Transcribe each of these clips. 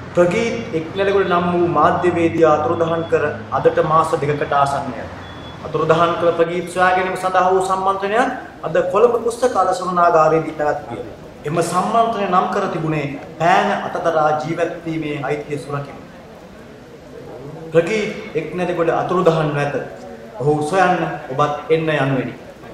ප්‍රගීත් එක්නැලිගොඩ නම් වූ මාධ්‍යවේදියා අතුරුදහන් කර අදට මාස දෙකකට ආසන්නය. අතුරුදහන් කළ ප්‍රගීත් සොයා ගැනීම සඳහා වූ සම්මන්ත්‍රණය අද කොළඹ පුස්තකාල සුණාගාරයේදී පැවැත්විය. එම සම්මන්ත්‍රණය නම් කර තිබුණේ පෑන අතදරා ජීවත් වීමේ අයිතිය සුරකිමින්. ප්‍රගීත් එක්නැලිගොඩ අතුරුදහන් නැත. ඔහු සොයන්න ඔබත් එන්න යනුවෙනි.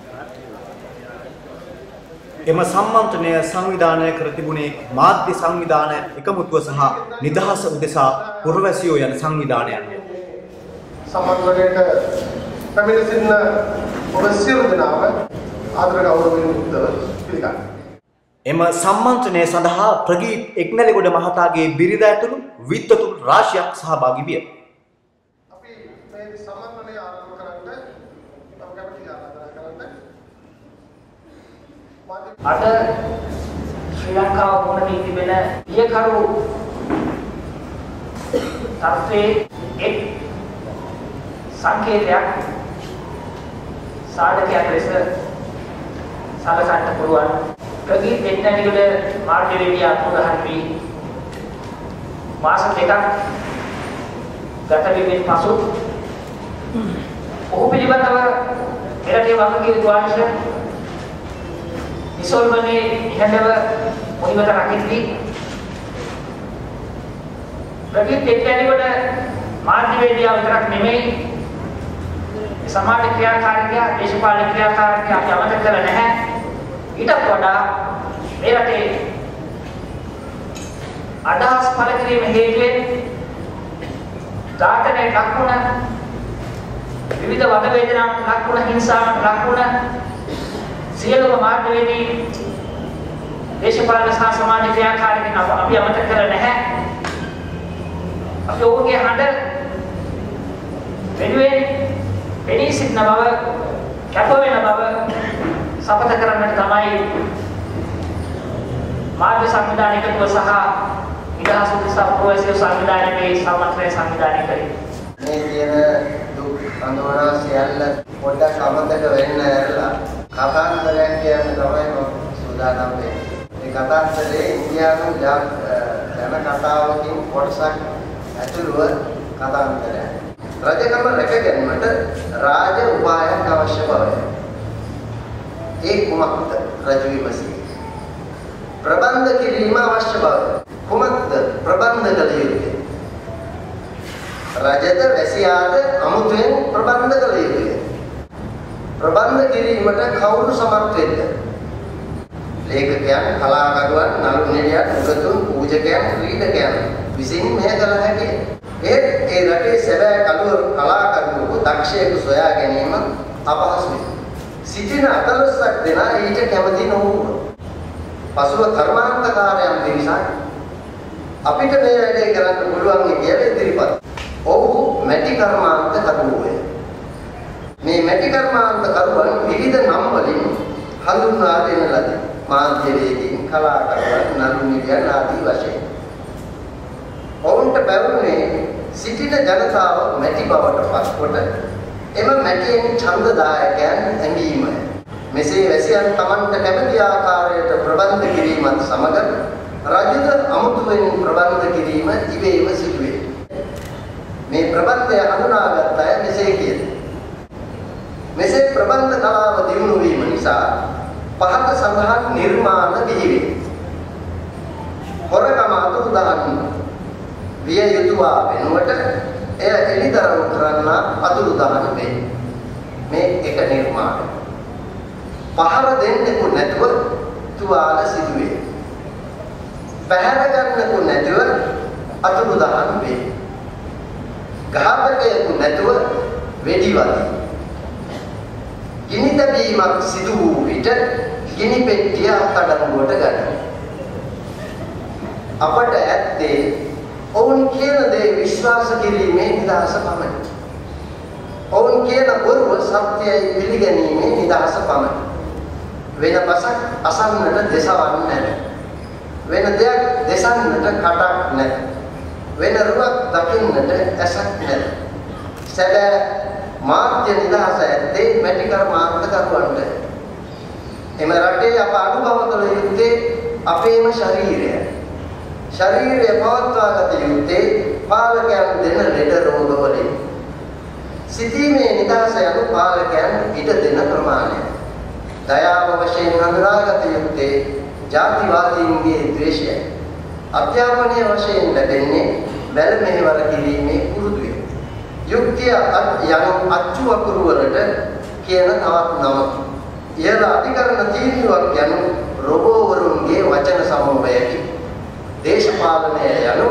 එම සම්මන්ත්‍රණය සංවිධානය කර තිබුණේ මාධ්‍ය සංවිධාන එකමුතුව සහ නිදහස උදෙසා පුරවැසියෝ යන සංවිධානයන්ය. සම්මන්ත්‍රණයට පැමිණ සිටින ඔබ සියලු දෙනාම ආදර ගෞරවයෙන් යුක්තව පිළිගන්නවා. එම සම්මන්ත්‍රණය සඳහා ප්‍රගීත් එක්නැලිගොඩ මහතාගේ බිරිඳ ඇතුළු විද්වතුන් රාශියක් සහභාගී විය. අපි මේ සම්මන්ත්‍රණය ආරම්භ කරන්න තව කැමති ආරාධනා කරන්න. අද ශ්‍රී ලංකාව මුණ දී තිබෙන ඊයකරු තත්ත්වයේ එක් සංකේතයක් සාධකයක් ලෙස සලකන්න පුළුවන්. ප්‍රගීත් එක්නැලිගොඩ මාධ්‍යවේදියා අතුරුදහන් වී මාස දෙකක් ගත වීමෙන් පසු ඔහු පිළිබඳව එරටේ වගකීම් අංශ ඉසෝල්මනේ ඉහළව මොනිවත රකිද්දී ප්‍රගීත් එක්නැලිගොඩ මාධ්‍යවේදියා විතරක් නෙමෙයි සමාජ ක්‍රියාකාරිකයා දේශපාලන ක්‍රියාකාරිකයා අපි අමතක කරලා නැහැ. ඊටත් වඩා මේ රටේ අදහස් පළ කිරීම හේතුවෙන් ඝාතනයට ලක් වුණ විවිධ වද වේදනාවට ලක් වුණ හිංසාවට ලක් වුණ සියලුම මාධ්‍යවේදී දේශපාලන සහ සමාජ ක්‍රියාකාරිකයන් අපි අමතක කරලා නැහැ. අපි ඔවුන්ගේ හඬ වෙනුවෙන් පෙනී සිටින බව කැප වෙන බව සපත කරන්නට තමයි මාධ්‍ය සංවිධානය එකතුව සහ නිදහස් උදෙසා පුරවැසියෝ සංවිධානයේ සම්මන්ත්‍රණය සංවිධානය කරේ. මේ කියන දුක් අනුවන සියල්ල පොඩ්ඩක් අමතක වෙන්න ඇරලා කතාන්තරයක් කියන්න තමයි මම සූදානම් වෙන්නේ. මේ කතාන්තරේ ඉන්දියානු ජන කතාවකින් කොටසක් ඇතුළුව කතාන්තරයක්. රජකම රැක ගැනීමට රාජ උපායක් අවශ්‍ය බවය. ඒ කුමක්ද රජු විමසී. ප්‍රබන්ධ කිරීම අවශ්‍ය බව. කුමක්ද ප්‍රබන්ධ කළ යුත්තේ? රජද වැසියාද අමුතුවෙන් ප්‍රබන්ධ කළ යුතුය. ප්‍රබන්ධ කිරීමට කවුරු සමත් වෙද්ද? ලේඛකයන්, කලාකරුවන්, නළු නිළියන්, උගතුන්, පූජකයන්, ක්‍රීඩකයන් විසින් මෙය කළ හැකිය. ඒ රටේ සැබෑ කලාකරුවෙකු දක්ෂයෙකු සොයා ගැනීම අපහසුයි. සිටින 14ක් දෙනා ඊට කැමති නොවුණා. පසුව කර්මාන්තකාරයන් පිරිසක් අපිට මේ වැඩේ කරන්න පුළුවන් කියලා ඉදිරිපත්. ඔව්හු මැටි කර්මාන්ත කරුවෝය. මේ මැටි කර්මාන්ත කරුවන් විවිධ නම් වලින් හඳුන්වා දෙන ලදී. මාධ්‍යවේදීන්, කලාකරුවන්, නළු නිළියන් ආදී වශයෙන්. ඔවුන්ට බැවුනේ සිටින ජනතාව මැටි බවට පත්කොට එම මැටියෙන් ඡන්දදායකයන් ඇඳීමය. මෙසේ වැසියන් Tamanට කැමති ආකාරයට ප්‍රබන්ධ කිරීමත් සමග රජුද අමුතුවෙන් ප්‍රබන්ධ කිරීම ඉබේම සිදුවේ. මේ ප්‍රබන්ධය හඳුනාගත් අය මෙසේ කියති. මෙසේ ප්‍රබන්ධ කලාව දියුණු වීම නිසා පහත සඳහන් නිර්මාණ බිහිවේ. හොරකම අතුරුදහන් විය යුතුවා වෙනුවට එය එළිදරව් කරන්න අතුරුදහන් වේ. මේ එක නිර්මාණය. පහර දෙන්නෙකු නැතුව තුවාල සිදුවේ. පැහැර ගන්නෙකු නැතුව අතුරුදහන් වේ. ඝාතකයෙකු නැතුව වෙඩිවදී. ගිනි තැබීමක් සිදු වූ විට ගිනි පෙට්ටිය අත්අඩංගුවට ගන්න. අපට ඇත්තේ ඔවුන් කියන දේ විශ්වාස කිරීමේ නිදහස පමණි. ඔවුන් කියන බොරුව සත්‍යයි පිළිගැනීමේ නිදහස පමණි. වෙන පසක් අසන්නට දෙසවන්නේ නැහැ. වෙන දෙයක් දෙසන්නට කටක් නැහැ. වෙන රුවක් දකින්නට ඇසක් නැහැ. සැබෑ මාධ්‍ය නිදහස ඇත්තේ මැටි කර්මාන්ත කරුවන්ට. එම රටේ අප අනුභව කළ යුත්තේ අපේම ශරීරය. ශරීරය පවත්වාගත යුත්තේ පාලකයන් දෙන ලෙඩ රෝගවලින්. සිතීමේ නිදහස යනු පාලකයන් ඉඩ දෙන ප්‍රමාණය. දයාව වශයෙන් හඳුනාගත යුත්තේ ජාතිවාදීන්ගේ ද්වේෂයයි. අධ්‍යාපනය වශයෙන් ලැබෙන්නේ බැල මෙහෙවර කිරීමේ පුරුදුය. යුක්තිය යනු අච්චු අකුරු වලට කියන තවත් නමකි. ඉහළ අධිකරණ තීන්දුවක් යනු රොබෝවරුන්ගේ වචන සමූහයකි. දේශපාලනය යනු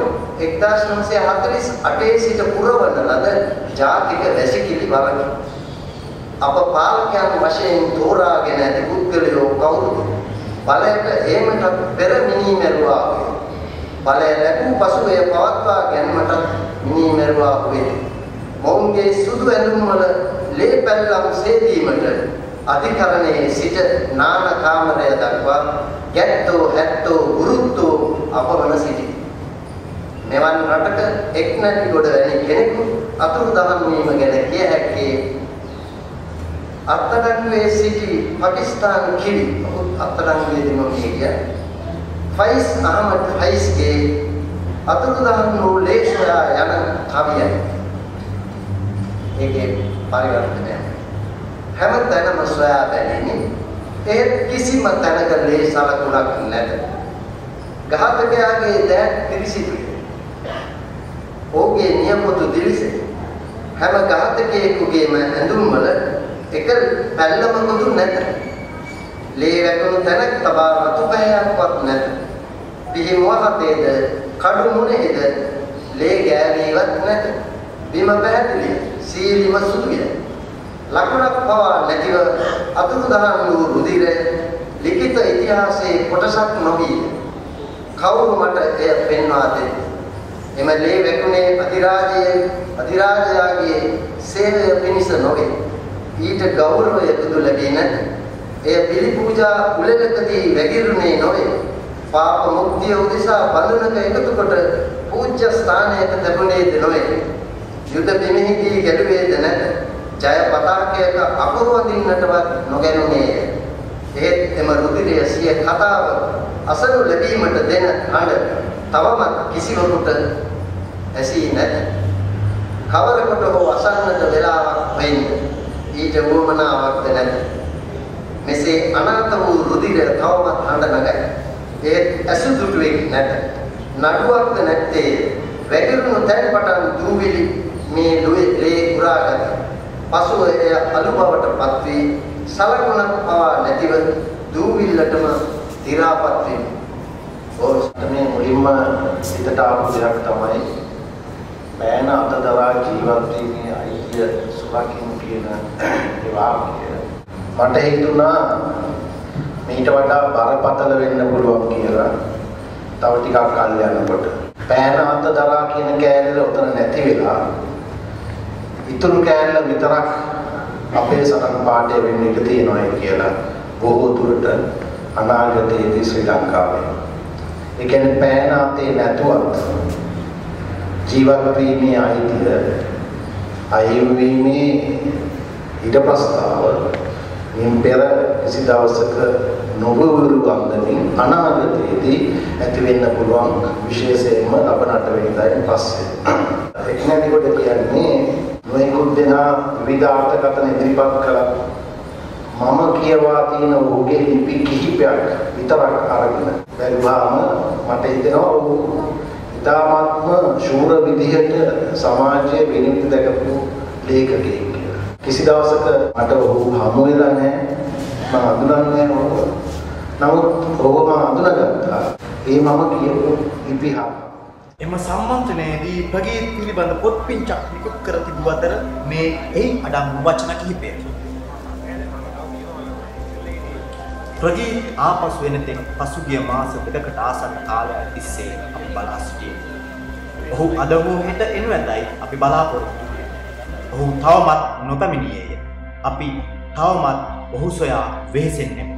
1948 සිට පුරවන ලද ජාතික වැසිකිලි වලකි. අප පාලකයන් වශයෙන් තෝරාගෙන ඇති පුද්ගලයෝ කවුරුද? බලයට ඒමට පෙර මිනීමෙරුවා වේ. බලය ලැබූ පසු එය පවත්වා ගැනීමට මිනීමෙරුවා වේ. මොවුන්ගේ සුදු ඇඳුම් වල ලේ පැල්ලම් සේදීමට අධිකරණයේ සිට නාන කාමරය දක්වා ගැත්තෝ හැත්තෝ ගුරුත්තෝ අපවන සිටි. මෙවන් රටක එක්නැටිගොඩ වැනි කෙනෙකු අතුරුදහන් වීම ගැන කිය හැක්කේ අත්අඩංගුවේ සිටි පාකිස්තාන් කිවි අත්අඩංගුවේදීම මේ ෆයිස් අහමද් ෆයිස්ගේ අතුරුදහන් වූ ලේ සොයා යන කවියයි. ඒකේ පරිවර්තනය හැම තැනම සොයා බැලීමේ ඒ කිසිම තැනක ලේ සලකුණක් නැත. ඝාතකයාගේ දෑත් පිරිසිදුයි. ඔහුගේ නියපොතු දිලිසේ. හැම ඝාතකයෙකුගේම ඇඳුම් වල එක පැල්ලමකුදු නැත. ලේ වැකුණු තැනක් තබා රතු පැහැයක්වත් නැත. පිහි මොහතේද කඩු මුනේද ලේ ගෑවීවත් නැත. බිම පැහැදිලි සීලිම සුදුය. ලකුණක් පවා නැතිව අතුරුදහන් වූ රුධිරය ලිඛිත ඉතිහාසයේ කොටසක් නොවිය. කවුරු මට එය පෙන්වා දෙයි? එම ලේ වැකුණේ අධිරාජයාගේ සේවය පිණිස නොවේ. ඊට ගෞරවය දුදු ලැබී නැත. එය බිලි පූජා උලෙලකදී වැගිරුණේ නොවේ. පාප මුක්තිය උදෙසා බඳුනක එකතු කොට පූජ්‍ය ස්ථානයක තැබුණේද නොවේ. යුද බිමෙහිදී ගැළුවේද නැත. ජය පතාකයක අකුරු අඳින්නටවත් නොගැනුණේය. එහෙත් එම රුධිරය සිය කතාව අසනු ලැබීමට දෙන හඬ තවමත් කිසිවකුට ඇසී නැත. කවරකට හෝ අසන්නට වෙලාවක් වෙන්න ඊට වුවමනාවක්ද නැත. මෙසේ අනාථ වූ රුධිරය තවමත් හඬ නගයි. ඒත් ඇසුදුටුවෙක් නැත. නඩුවක්ද නැත්තේ. වැගිරුණු තැන් පටන් දූවිලි මේ ලේ උරාගත. පසුව එය අලු බවට පත් වී සලකුණක් පවා නැතිව දූවිල්ලටම දි รา පත් වීම. මේ මුලින්ම සිතට ආපු දෙයක් තමයි බෑන අතදරා ජීවත් වීමේ අයිතිය සුරකින්න කියන ඒ වාක්‍යය. මට හිතුණා මේට වඩා බරපතල වෙන්න පුළුවන් කියලා. තව ටිකක් කල් යනකොට බෑන අතදරා කියන කෑල්ල උතන නැති වෙලා ඉතුරු කෑල්ල විතරක් අපේ සටන් පාඩේ වෙන්න ඉඩ තියෙනවා කියලා බොහෝ දුරට අනාගතයේදී ශ්‍රී ලංකාවේ ඒ කියන්නේ පෑන අතේ නැතුවත් ජීවත් වීමේ අයිතිය අහිමිවීමේ ඊට ප්‍රස්තාව මින් පෙර කිසි දවසක නොබවරු වන්දනින් අනාගතයේදී ඇති වෙන්න පුළුවන් විශේෂයෙන්ම ලබනට වෙනදායින් පස්සේ එක්නැටිගොඩ කියන්නේ නොයෙකුත් දෙනා විවිධාර්ථකථන ඉදිරිපත් කළා. මම කියවා තියෙන ඔහුගේ ලිපි කිහිපයක් විතරක් අරගෙන බැලුවාම මට හිතෙනවා ඔහු ඉතාමත්ම ශූර විදිහට සමාජයේ විනිවිද දැකපු ලේඛකයෙක් කියලා. කිසි දවසක මට ඔහු හමු වෙලා නැහැ. මම අඳුනන්නේ ඔහු. නමුත් ඔහු මම අඳුනගත්තා. ඒ මම කියපු ඉතිහාස. එම සම්මන්ත්‍රණයේදී ප්‍රගීත් පිළිබඳ පොත් පිංචක් නිකුත් කර තිබූ අතර මේ එහි අඩංගු වචන කිහිපයකි. ප්‍රගීත් ආපසු වෙන තෙක් පසුගිය මාස දෙකකට ආසන්න කාලයක් තිස්සේ අපි බලා සිටියේ. ඔහු අද හෝ හෙට එනු ඇතැයි අපි බලාපොරොත්තු වූයේ. ඔහු තවමත් නොපැමිණියේය. අපි තවමත් ඔහු සොයා වෙහෙසෙන්නේ.